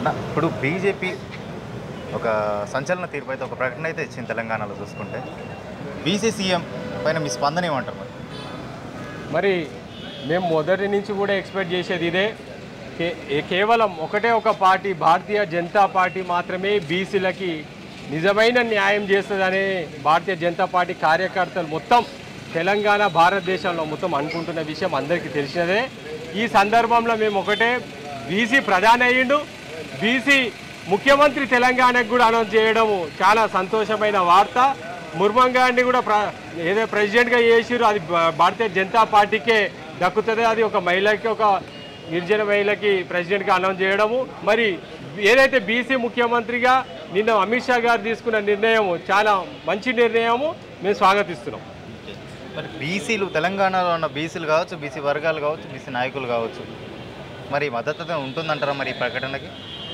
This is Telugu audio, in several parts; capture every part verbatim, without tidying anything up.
అన్న ఇప్పుడు బీజేపీ ఒక సంచలన తీర్పు అయితే ఒక ప్రకటన అయితే ఇచ్చింది తెలంగాణలో చూసుకుంటే బీసీ సీఎం పైన మీ స్పందన ఏమంటారు? మరి మరి మేము మొదటి నుంచి కూడా ఎక్స్పెక్ట్ చేసేది ఇదే. కే కేవలం ఒకటే ఒక పార్టీ భారతీయ జనతా పార్టీ మాత్రమే బీసీలకి నిజమైన న్యాయం చేస్తుందనే భారతీయ జనతా పార్టీ కార్యకర్తలు మొత్తం తెలంగాణ భారతదేశంలో మొత్తం అనుకుంటున్న విషయం అందరికీ తెలిసినదే. ఈ సందర్భంలో మేము ఒకటే, బీసీ ప్రధాని అయ్యిండు, బీసీ ముఖ్యమంత్రి తెలంగాణకు కూడా అనౌన్స్ చేయడము చాలా సంతోషమైన వార్త. ముర్మం గారిని కూడా ప్ర ఏదో ప్రెసిడెంట్గా చేసిరు, అది భారతీయ జనతా పార్టీకే దక్కుతుంది. అది ఒక మహిళకి, ఒక గిరిజన మహిళకి ప్రెసిడెంట్గా అనౌన్స్ చేయడము. మరి ఏదైతే బీసీ ముఖ్యమంత్రిగా నిన్న అమిత్ షా గారు తీసుకున్న నిర్ణయము చాలా మంచి నిర్ణయము, మేము స్వాగతిస్తున్నాం. మరి బీసీలు తెలంగాణలో ఉన్న బీసీలు కావచ్చు, బీసీ వర్గాలు కావచ్చు, బీసీ నాయకులు కావచ్చు, మరి మద్దతు ఉంటుందంటారా మరి ఈ ప్రకటనకి?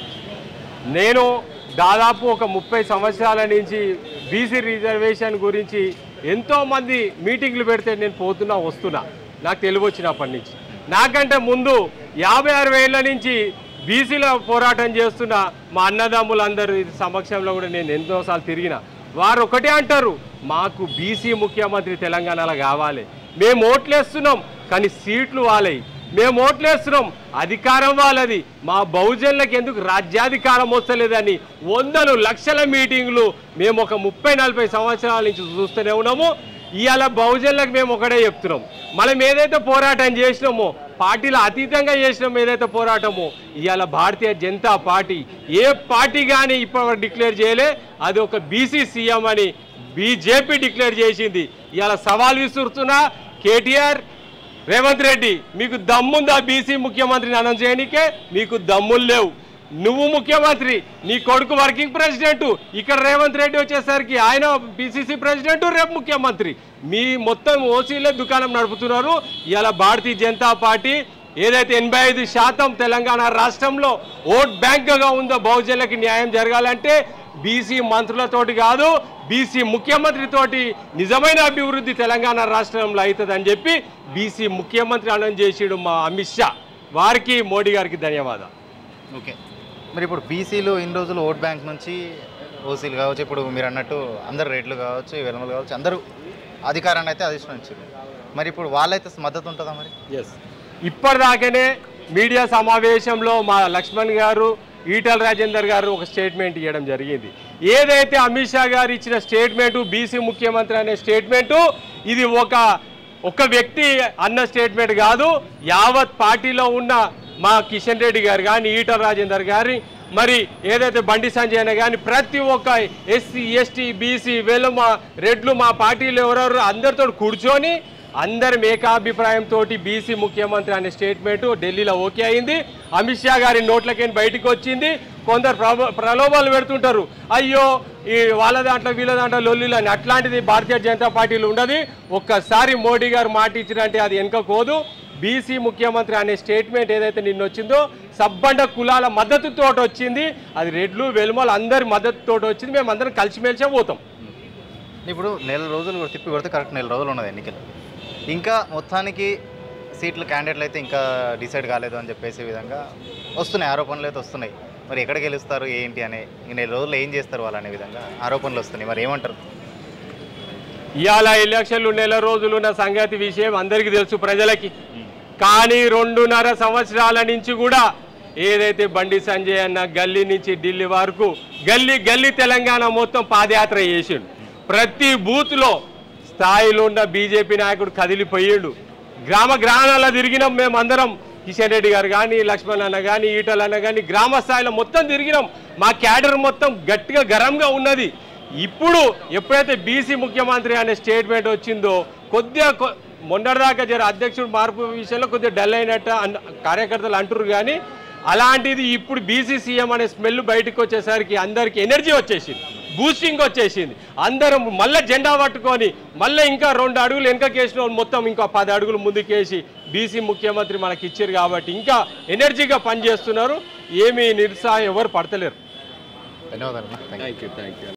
నేను దాదాపు ఒక ముప్పై సంవత్సరాల నుంచి బీసీ రిజర్వేషన్ గురించి ఎంతోమంది మీటింగ్లు పెడితే నేను పోతున్నా వస్తున్నా, నాకు తెలివి వచ్చినప్పటి నుంచి. నాకంటే ముందు యాభై అరవై ఏళ్ళ నుంచి బీసీల పోరాటం చేస్తున్న మా అన్నదమ్ములందరూ సమక్షంలో కూడా నేను ఎన్నోసార్లు తిరిగిన. వారు ఒకటే అంటారు, మాకు బీసీ ముఖ్యమంత్రి తెలంగాణలో కావాలి. మేము ఓట్లేస్తున్నాం కానీ సీట్లు వాళ్ళవి, మేము ఓట్లేస్తున్నాం అధికారం వాళ్ళది, మా బహుజనులకు ఎందుకు రాజ్యాధికారం వస్తలేదని వందలు లక్షల మీటింగ్లు మేము ఒక ముప్పై నలభై సంవత్సరాల నుంచి చూస్తూనే ఉన్నాము. ఇవాళ బహుజనులకు మేము ఒకటే చెప్తున్నాం, మనం ఏదైతే పోరాటం చేసినామో పార్టీల అతీతంగా చేసినాం ఏదైతే పోరాటమో, ఇవాళ భారతీయ జనతా పార్టీ ఏ పార్టీ కానీ ఇప్పటివరకు డిక్లేర్ చేయలే, అది ఒక బీసీ సీఎం అని బీజేపీ డిక్లేర్ చేసింది. ఇవాళ సవాల్ విసురుతున్నా, కేటీఆర్ రేవంత్ రెడ్డి మీకు దమ్ముందా బీసీ ముఖ్యమంత్రిని అనౌన్స్ చేయడానికే? మీకు దమ్ములు లేవు. నువ్వు ముఖ్యమంత్రి, నీ కొడుకు వర్కింగ్ ప్రెసిడెంట్, ఇక్కడ రేవంత్ రెడ్డి వచ్చేసరికి ఆయన పిసిసి ప్రెసిడెంట్, రేపు ముఖ్యమంత్రి. మీ మొత్తం ఓసీలే దుకాణం నడుపుతున్నారు. ఇలా భారతీయ జనతా పార్టీ ఏదైతే ఎనభై ఐదు శాతం తెలంగాణ రాష్ట్రంలో ఓట్ బ్యాంక్గా ఉందో, బహుజనులకి న్యాయం జరగాలంటే బీసీ మంత్రులతోటి కాదు, బీసీ ముఖ్యమంత్రితోటి నిజమైన అభివృద్ధి తెలంగాణ రాష్ట్రంలో అవుతుందని చెప్పి బీసీ ముఖ్యమంత్రి అనౌన్స్ చేసాడు మా అమిత్ షా. వారికి మోడీ గారికి ధన్యవాదాలు. ఓకే, మరి ఇప్పుడు బీసీలు ఇన్ని రోజులు ఓట్ బ్యాంక్ నుంచి ఓసీలు కావచ్చు, ఇప్పుడు మీరు అన్నట్టు అందరు రేట్లు కావచ్చు, వెలుమలు కావచ్చు, అందరూ అధికారాన్ని అయితే అధిష్ఠించారు. మరి ఇప్పుడు వాళ్ళైతే మద్దతు ఉంటుందా? మరి ఎస్, ఇప్పటిదాకానే మీడియా సమావేశంలో మా లక్ష్మణ్ గారు, ఈటల రాజేందర్ గారు ఒక స్టేట్మెంట్ ఇవ్వడం జరిగింది. ఏదైతే అమిత్ షా గారు ఇచ్చిన స్టేట్మెంటు, బీసీ ముఖ్యమంత్రి అనే స్టేట్మెంటు, ఇది ఒక ఒక వ్యక్తి అన్న స్టేట్మెంట్ కాదు. యావత్ పార్టీలో ఉన్న మా కిషన్ రెడ్డి గారు కానీ, ఈటల రాజేందర్ గారి, మరి ఏదైతే బండి సంజయ్ అన్న కానీ, ప్రతి ఒక్క ఎస్సీ ఎస్టీ బీసీ వెలుమ రెడ్లు మా పార్టీలో ఎవరెవరు అందరితో కూర్చొని అందరం ఏకాభిప్రాయంతో బీసీ ముఖ్యమంత్రి అనే స్టేట్మెంటు ఢిల్లీలో ఓకే అయింది. అమిత్ షా గారి నోట్లకైనా బయటకు వచ్చింది. కొందరు ప్రలోభాలు పెడుతుంటారు, అయ్యో ఈ వాళ్ళ దాంట్లో వీళ్ళ దాంట్లో లొల్లిలు అని. అట్లాంటిది భారతీయ జనతా పార్టీలో ఉండదు. ఒక్కసారి మోడీ గారు మాట ఇచ్చినంటే అది వెనకపోదు. బీసీ ముఖ్యమంత్రి అనే స్టేట్మెంట్ ఏదైతే నిన్న వచ్చిందో సబ్బండ కులాల మద్దతుతో వచ్చింది, అది రెడ్లు వెలుమలు అందరి మద్దతుతో వచ్చింది. మేము అందరం కలిసిమెలిసే పోతాం. ఇప్పుడు నెల రోజులు తిప్పి కొడితే కరెక్ట్ నెల రోజులు ఉన్నది ఎన్నికలు, ఇంకా మొత్తానికి సీట్లు క్యాండిడేట్లు అయితే ఇంకా డిసైడ్ కాలేదు అని చెప్పేసే విధంగా వస్తున్నాయి, ఆరోపణలు అయితే వస్తున్నాయి. మరి ఎక్కడ గెలుస్తారు ఏంటి అనే, ఈ నెల రోజుల్లో ఏం చేస్తారు వాళ్ళు అనే విధంగా ఆరోపణలు వస్తున్నాయి. మరి ఏమంటారు? ఇవాళ ఎలక్షన్లు నెల రోజులు ఉన్న సంగతి విషయం అందరికీ తెలుసు ప్రజలకి. కానీ రెండున్నర సంవత్సరాల నుంచి కూడా ఏదైతే బండి సంజయ్ అన్న గల్లీ నుంచి ఢిల్లీ వరకు గల్లీ గల్లీ తెలంగాణ మొత్తం పాదయాత్ర చేసిండు. ప్రతి బూత్లో స్థాయిలో ఉన్న బీజేపీ నాయకుడు కదిలిపోయిండు. గ్రామ గ్రామాలలో తిరిగినాం మేమందరం, కిషన్ రెడ్డి గారు కానీ, లక్ష్మణ్ అన్న కానీ, ఈటల అన్న కానీ, గ్రామ స్థాయిలో మొత్తం తిరిగినాం. మా క్యాడర్ మొత్తం గట్టిగా గరంగా ఉన్నది. ఇప్పుడు ఎప్పుడైతే బీసీ ముఖ్యమంత్రి అనే స్టేట్మెంట్ వచ్చిందో, కొద్దిగా మొన్నటిదాకా జర అధ్యక్షుడు మార్పు విషయంలో కొద్దిగా డల్ అయినట్టు కార్యకర్తలు అంటారు. కానీ అలాంటిది ఇప్పుడు బీసీ సీఎం అనే స్మెల్ బయటకు వచ్చేసరికి అందరికీ ఎనర్జీ వచ్చేసింది, బూస్టింగ్ వచ్చేసింది. అందరం మళ్ళీ జెండా పట్టుకొని మళ్ళీ ఇంకా రెండు అడుగులు వెనకకేసిన వాళ్ళు మొత్తం ఇంకా పది అడుగులు ముందుకేసి బీసీ ముఖ్యమంత్రి మనకి ఇచ్చారు కాబట్టి ఇంకా ఎనర్జీగా పనిచేస్తున్నారు. ఏమీ నిరుత్సాహం ఎవరు పడతలేరు. ధన్యవాదాలు. Thank you thank you